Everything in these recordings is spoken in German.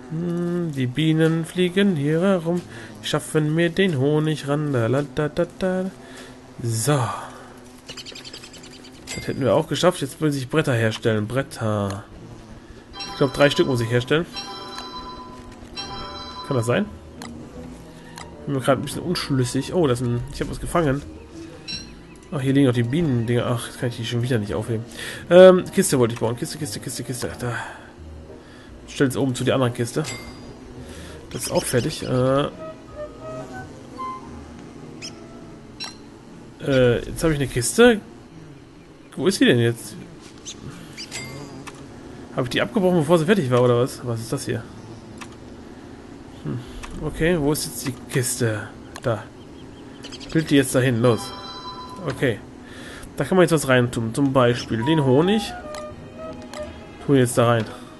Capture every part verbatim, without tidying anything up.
Hm, die Bienen fliegen hier herum, schaffen mir den Honig ran. Da, da, da, da, da. So. Das hätten wir auch geschafft. Jetzt muss ich Bretter herstellen. Bretter. Ich glaube, drei Stück muss ich herstellen. Kann das sein? Ich bin mir gerade ein bisschen unschlüssig. Oh, das ist ein, ich habe was gefangen. Ach, hier liegen auch die Bienen-Dinger. Ach, jetzt kann ich die schon wieder nicht aufheben. Ähm, Kiste wollte ich bauen. Kiste, Kiste, Kiste, Kiste. Da. Stell es oben zu der anderen Kiste. Das ist auch fertig. Äh, äh, jetzt habe ich eine Kiste. Wo ist sie denn jetzt? Habe ich die abgebrochen, bevor sie fertig war, oder was? Was ist das hier? Hm. Okay, wo ist jetzt die Kiste? Da. Bild die jetzt dahin, los. Okay. Da kann man jetzt was rein tun. Zum Beispiel den Honig. Tun wir jetzt da rein.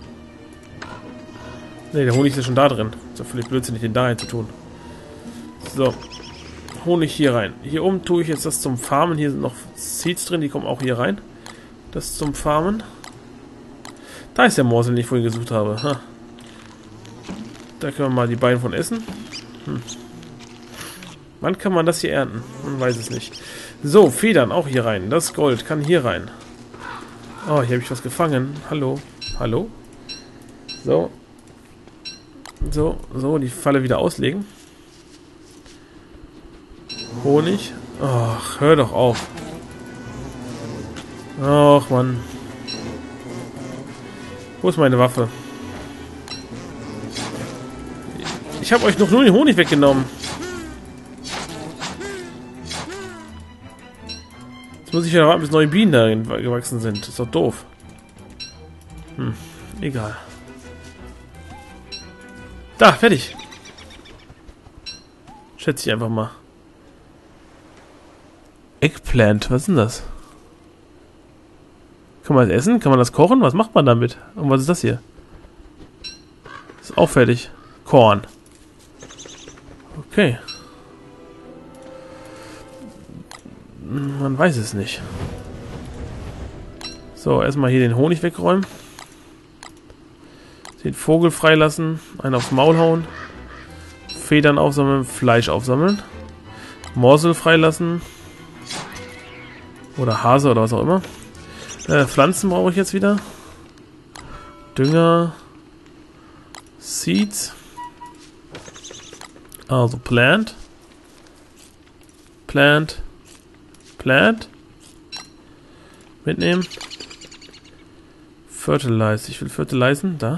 Ne, der Honig ist ja schon da drin. Ist ja völlig blödsinnig, den da rein zu tun. So. Honig hier rein. Hier oben tue ich jetzt das zum Farmen. Hier sind noch Seeds drin, die kommen auch hier rein. Das zum Farmen. Da ist der Morsel, den ich vorhin gesucht habe. Ha. Da können wir mal die beiden von essen. Hm. Wann kann man das hier ernten? Man weiß es nicht. So, Federn auch hier rein. Das Gold kann hier rein. Oh, hier habe ich was gefangen. Hallo. Hallo. So. So, so, die Falle wieder auslegen. Honig. Ach, hör doch auf. Ach, Mann. Wo ist meine Waffe? Ich habe euch noch nur den Honig weggenommen. Jetzt muss ich ja warten, bis neue Bienen darin gewachsen sind. Das ist doch doof. Hm, egal. Da, fertig. Schätze ich einfach mal. Eggplant, was ist denn das? Kann man das essen? Kann man das kochen? Was macht man damit? Und was ist das hier? Ist auch fertig. Korn. Okay. Man weiß es nicht. So, erstmal hier den Honig wegräumen. Den Vogel freilassen. Einen aufs Maul hauen. Federn aufsammeln. Fleisch aufsammeln. Morsel freilassen. Oder Hase oder was auch immer. Äh, Pflanzen brauche ich jetzt wieder. Dünger. Seeds. Also Plant. Plant. Plant. Mitnehmen. Fertilize. Ich will fertilisen. Da.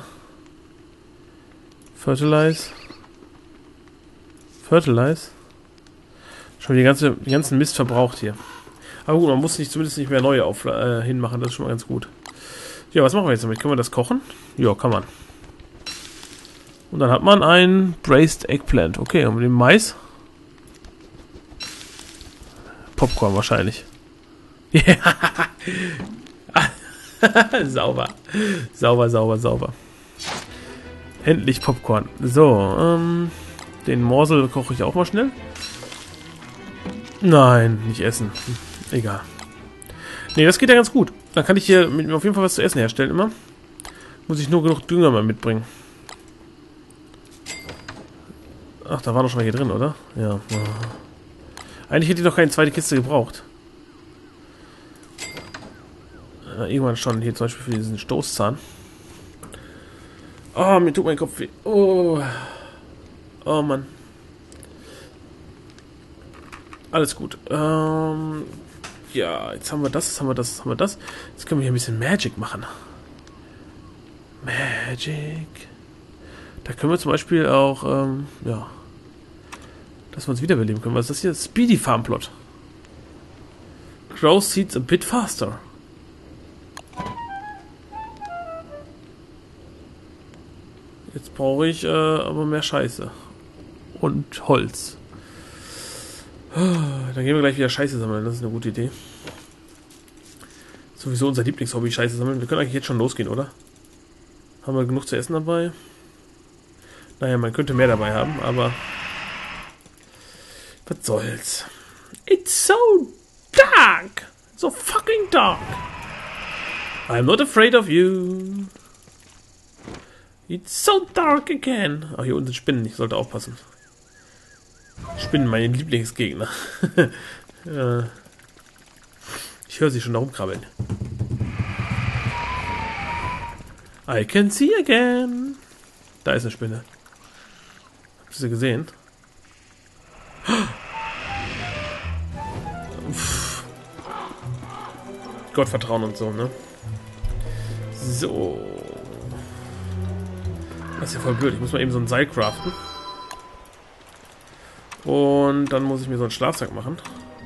Fertilize. Fertilize. Schon die ganze, die ganzen Mist verbraucht hier. Aber gut, man muss nicht, zumindest nicht mehr neue auf, äh, hinmachen. Das ist schon mal ganz gut. Ja, was machen wir jetzt damit? Können wir das kochen? Ja, kann man. Und dann hat man ein Braised Eggplant. Okay, und mit dem Mais? Popcorn wahrscheinlich. Ja. Sauber. Sauber, sauber, sauber. Endlich Popcorn. So, ähm, den Morsel koche ich auch mal schnell. Nein, nicht essen. Egal. Ne, das geht ja ganz gut. Dann kann ich hier mit, auf jeden Fall was zu essen herstellen immer. Muss ich nur genug Dünger mal mitbringen. Ach, da war doch schon mal hier drin, oder? Ja. Eigentlich hätte ich noch keine zweite Kiste gebraucht. Äh, irgendwann schon. Hier zum Beispiel für diesen Stoßzahn. Oh, mir tut mein Kopf weh. Oh. Oh, Mann. Alles gut. Ähm, ja, jetzt haben wir das, jetzt haben wir das, jetzt haben wir das. Jetzt können wir hier ein bisschen Magic machen. Magic. Da können wir zum Beispiel auch, ähm, ja, dass wir uns wiederbeleben können. Was ist das hier? Speedy Farm Plot. Grow seeds a bit faster. Jetzt brauche ich äh, aber mehr Scheiße. Und Holz. Dann gehen wir gleich wieder Scheiße sammeln. Das ist eine gute Idee. Sowieso unser Lieblingshobby, Scheiße sammeln. Wir können eigentlich jetzt schon losgehen, oder? Haben wir genug zu essen dabei? Naja, man könnte mehr dabei haben, aber was soll's. It's so dark! So fucking dark! I'm not afraid of you. It's so dark again. Ach, hier unten sind Spinnen. Ich sollte aufpassen. Spinnen, meine Lieblingsgegner. äh, ich höre sie schon da rumkrabbeln. I can see again. Da ist eine Spinne. Habt ihr sie gesehen? Uff. Gottvertrauen und so, ne? So. Das ist ja voll blöd. Ich muss mal eben so ein Seil craften. Und dann muss ich mir so einen Schlafsack machen.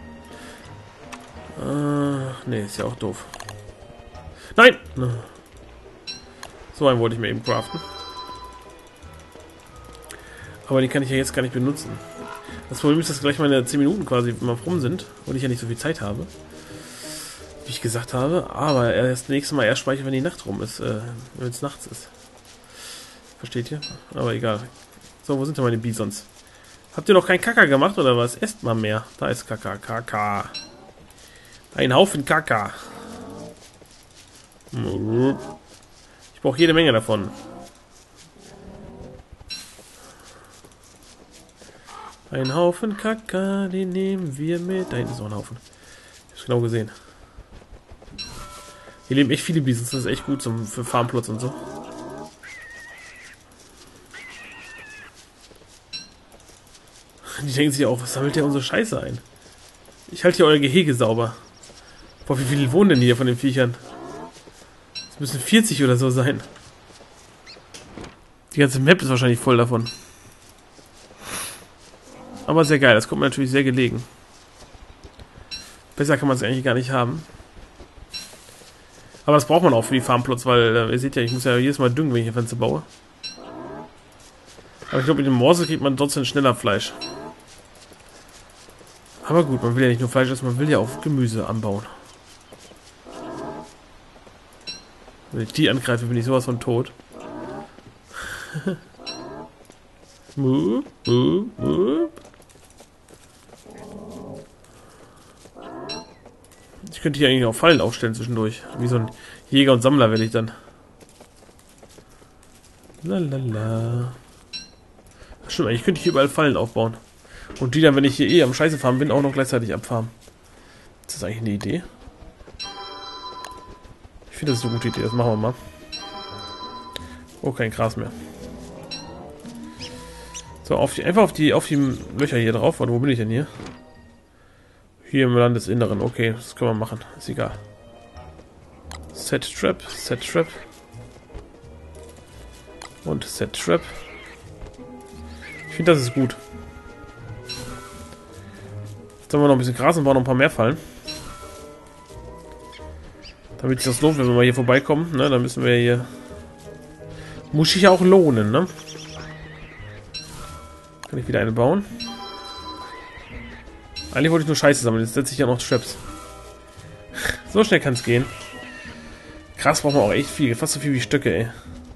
Äh, ne, ist ja auch doof. Nein! So einen wollte ich mir eben craften. Aber den kann ich ja jetzt gar nicht benutzen. Das Problem ist, dass gleich meine zehn Minuten quasi immer rum sind und ich ja nicht so viel Zeit habe. Wie ich gesagt habe. Aber erst das nächste Mal erst speichern, wenn die Nacht rum ist. Äh, wenn es nachts ist. Versteht ihr? Aber egal. So, wo sind denn meine Bisons? Habt ihr noch kein Kaka gemacht oder was? Esst mal mehr. Da ist Kaka. Kaka. Ein Haufen Kaka. Ich brauche jede Menge davon. Ein Haufen Kaka, den nehmen wir mit. Da hinten ist noch ein Haufen. Ich hab's genau gesehen. Hier leben echt viele Bisons. Das ist echt gut zum, für Farmplots und so. Die denken sich auch, was sammelt der unsere Scheiße ein? Ich halte hier euer Gehege sauber. Boah, wie viele wohnen denn hier von den Viechern? Es müssen vierzig oder so sein. Die ganze Map ist wahrscheinlich voll davon. Aber sehr geil, das kommt mir natürlich sehr gelegen. Besser kann man es eigentlich gar nicht haben. Aber das braucht man auch für die Farmplots, weil äh, ihr seht ja, ich muss ja jedes Mal düngen, wenn ich ein Fenster baue. Aber ich glaube, mit dem Morsel kriegt man trotzdem schneller Fleisch. Aber gut, man will ja nicht nur Fleisch essen, man will ja auch Gemüse anbauen. Wenn ich die angreife, bin ich sowas von tot. Mup, mup, mup. Ich könnte hier eigentlich auch Fallen aufstellen zwischendurch. Wie so ein Jäger und Sammler werde ich dann. Lalala. Stimmt, eigentlich könnte ich hier überall Fallen aufbauen. Und die dann, wenn ich hier eh am Scheiße farmen bin, auch noch gleichzeitig abfarmen. Ist das eigentlich eine Idee? Ich finde, das ist eine gute Idee. Das machen wir mal. Oh, kein Gras mehr. So, auf die, einfach auf die, auf die Löcher hier drauf. Warte, wo bin ich denn hier? Hier im Landesinneren. Okay, das können wir machen. Ist egal. Set Trap, Set Trap. Und Set Trap. Ich finde, das ist gut. Jetzt haben wir noch ein bisschen Gras und bauen noch ein paar mehr Fallen. Damit sich das lohnt, wenn wir mal hier vorbeikommen. Ne, dann müssen wir hier... Muss sich ja auch lohnen, ne? Kann ich wieder eine bauen? Eigentlich wollte ich nur Scheiße sammeln. Jetzt setze ich ja noch Traps. So schnell kann es gehen. Krass, braucht man auch echt viel. Fast so viel wie Stöcke, ey.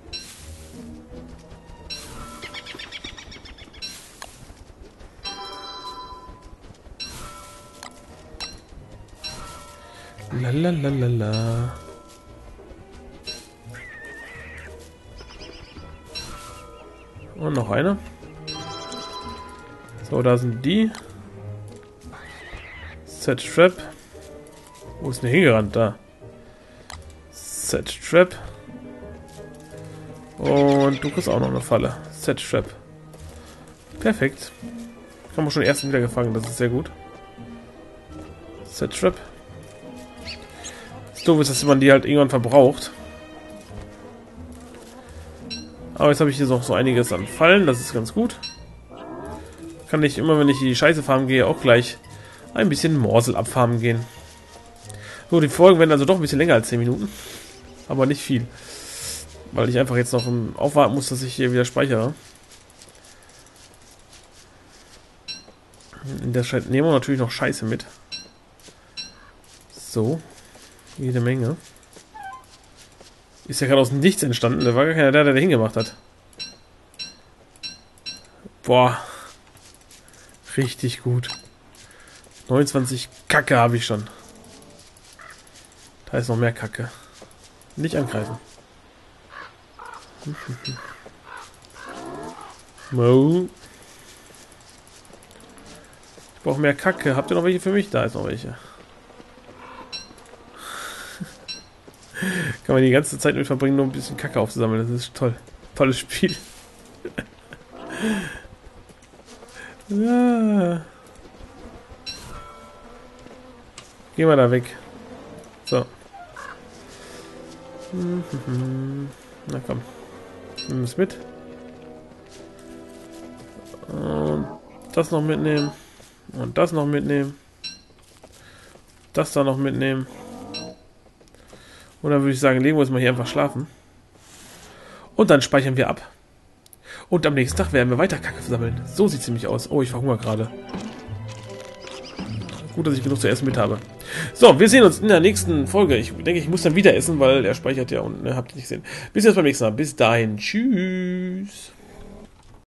Lalalala. Und noch eine. So, da sind die. Set Trap. Wo ist denn hingerannt? Da. Set Trap. Und du kriegst auch noch eine Falle. Set Trap. Perfekt. Haben wir schon den ersten wieder gefangen, das ist sehr gut. Set Trap. Das Doof ist, dass man die halt irgendwann verbraucht. Aber jetzt habe ich hier noch so einiges an Fallen, das ist ganz gut. Kann ich immer, wenn ich in die Scheiße farmen gehe, auch gleich ein bisschen Morsel abfarmen gehen. So, die Folgen werden also doch ein bisschen länger als zehn Minuten. Aber nicht viel. Weil ich einfach jetzt noch aufwarten muss, dass ich hier wieder speichere. In der Zeit nehmen wir natürlich noch Scheiße mit. So. Jede Menge. Ist ja gerade aus dem Nichts entstanden. Da war gar keiner da, der da hingemacht hat. Boah. Richtig gut. neunundzwanzig Kacke habe ich schon. Da ist noch mehr Kacke. Nicht angreifen. Mo. Ich brauche mehr Kacke. Habt ihr noch welche für mich? Da ist noch welche. Kann man die ganze Zeit mit verbringen, nur ein bisschen Kacke aufzusammeln. Das ist toll. Tolles Spiel. Ja. Geh mal da weg. So. Na komm. Nimm es mit. Und das noch mitnehmen. Und das noch mitnehmen. Das da noch mitnehmen. Und dann würde ich sagen, legen wir uns mal hier einfach schlafen. Und dann speichern wir ab. Und am nächsten Tag werden wir weiter Kacke sammeln. So sieht es nämlich aus. Oh, ich verhungere gerade. Gut, dass ich genug zu essen mit habe. So, wir sehen uns in der nächsten Folge. Ich denke, ich muss dann wieder essen, weil er speichert ja und ne, habt ihr nicht gesehen. Bis jetzt beim nächsten Mal. Bis dahin. Tschüss.